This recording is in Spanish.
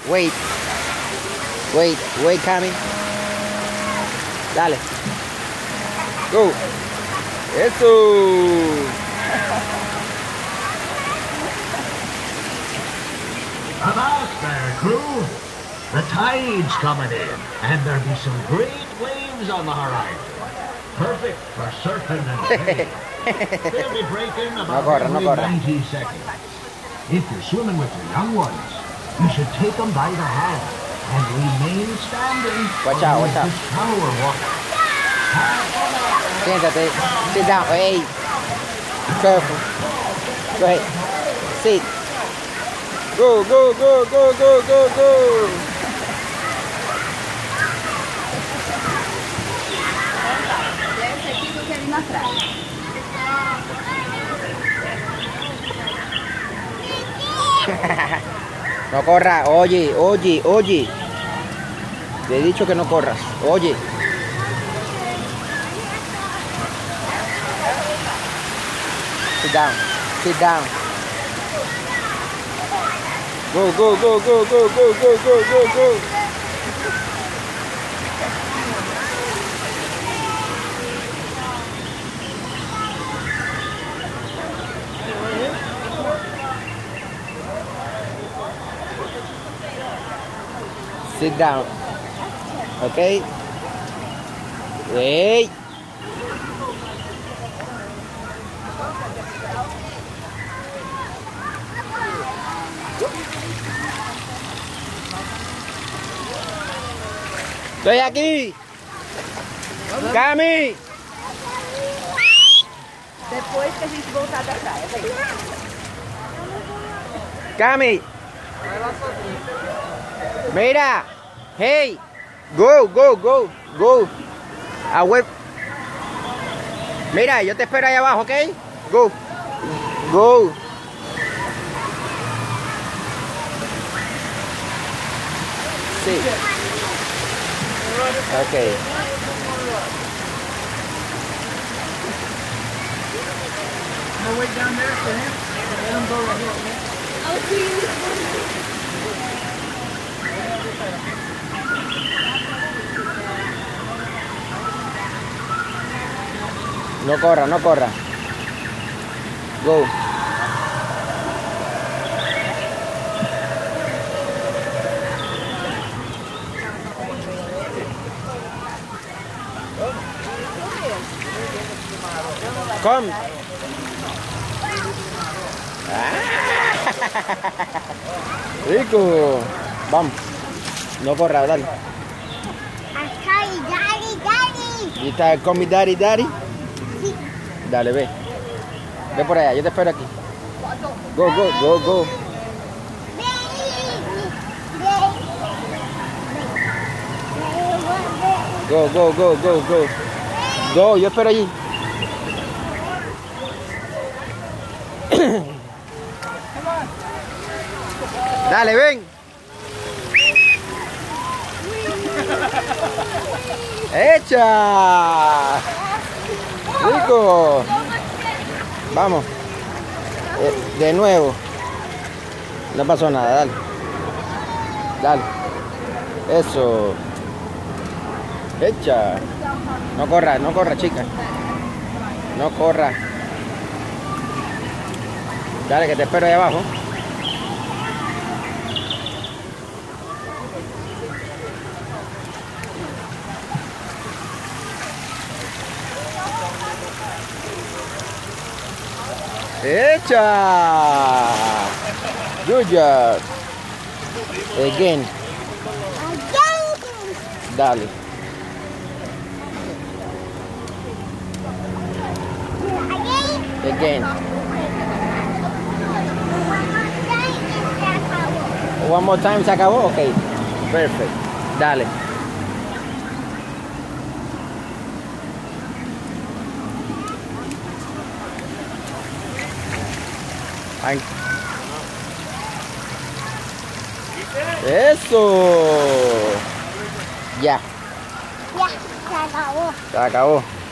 Wait. Wait, Cami. Dale. Go. Eso. Avast there, crew. The tide's coming in, and there'll be some great waves on the horizon. Perfect for surfing and sailing. They'll be breaking about every 90 seconds. If you're swimming with your young ones, you should take them by the hand and remain standing. Watch out, watch out. Shallower water. Siéntate. Sit down. Hey. Careful. Go ahead. Sit. Go, go, go, go, go, go, go. Esse aqui que eu quero ir na praia. No corras, oye. Te he dicho que no corras, oye. Sit down, sit down. Go, go, go, go, go, go, go, go, go, go. Sit down. Okay. Wait. Estoy aquí. Cami. Depois que a gente voltar da praia, vem. Cami. Mira. Hey. Go, go, go, go. Away. Mira, yo te espero ahí abajo, ¿ok? Go. Go. Sí. Okay. No wait down there for him. Let him go right here, okay? I'll see you. No corra, no corra. Go. Come. Rico. Vamos. No corra, dale. ¿Y está con mi daddy? Dale, ve. Ve por allá, yo te espero aquí. Go, go, go, go. Go, go, go, go, go. Go, yo espero allí. Dale, ven. ¡Echa! Rico. Vamos. De nuevo. No pasó nada, dale. Dale. Eso. Echa. No corra, chica. No corra. Dale, que te espero ahí abajo. Echa. Good job. Again. Dale. Again. One more time, se acabó. Ok. Perfect. Dale. Eso. Ya. Ya, se acabó. Se acabó.